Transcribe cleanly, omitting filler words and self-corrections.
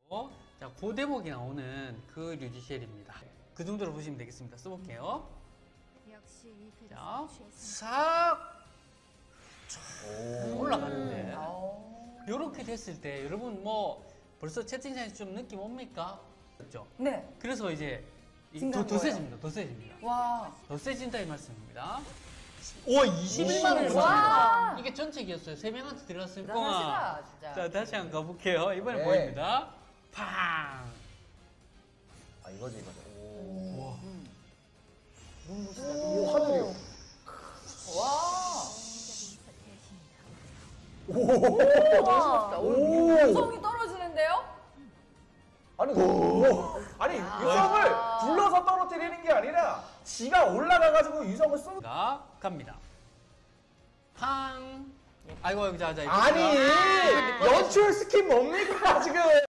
자, 고대목이 나오는 그 류지쉘입니다. 그 정도로 보시면 되겠습니다. 써볼게요. 역시 이 자, 그릇은 싹 올라가는데 오. 이렇게 됐을 때 여러분 뭐 벌써 채팅창에서 좀 느낌 옵니까? 그렇죠? 네. 그래서 이제 증가한 더 거예요. 세집니다. 더 세집니다. 와. 더 세진다 이 말씀입니다. 오, 21만 원 와. 벌었습니다. 이게 전체 기였어요. 3명한테 들어갔으니까. 대단하시다, 진짜. 자, 다시 한번 가볼게요. 이번에 네. 보입니다. 팡! 아 이거지 이거지. 와. 오 하늘이요. 와. 오. 오. 유성이 떨어지는데요? 아니 아니 유성을 불러서 떨어뜨리는 게 아니라 지가 올라가가지고 유성을 쏘. 가 갑니다. 팡! 아이고, 자, 이거. 아니 연출 스킨 뭡니까 지금?